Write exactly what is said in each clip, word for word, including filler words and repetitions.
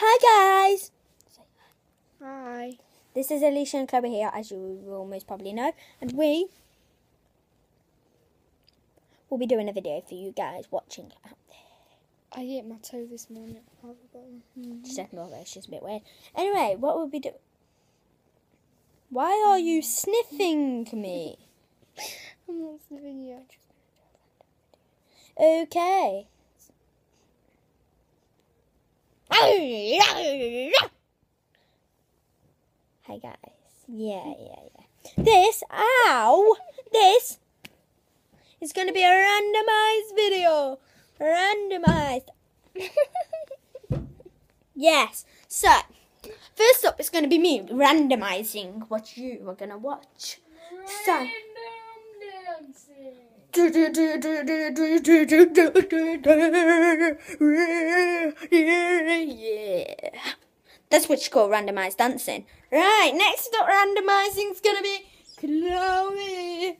Hi guys! Hi. This is Alicia and Chloe here, as you will most probably know, and we will be doing a video for you guys watching out there. I ate my toe this morning. Mm-hmm. Just ignore that, it's just a bit weird. Anyway, what will we do? Why are you sniffing me? I'm not sniffing you. Okay. Hey guys. Yeah, yeah, yeah. This, ow! This is going to be a randomized video. Randomized. Yes. So, first up, it's going to be me randomizing what you are going to watch. So. Yeah. That's what you call randomized dancing. Right, next up randomizing is going to be Chloe.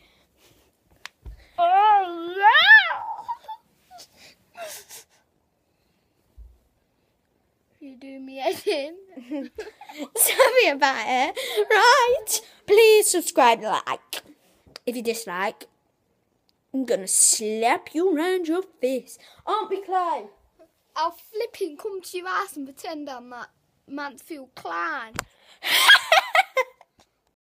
Oh, yeah! You do me again. Sorry about it. Right. Please subscribe, like. If you dislike, I'm going to slap you around your face. Aren't we, Chloe? I'll flipping come to your ass and pretend I'm that Mansfield Clan.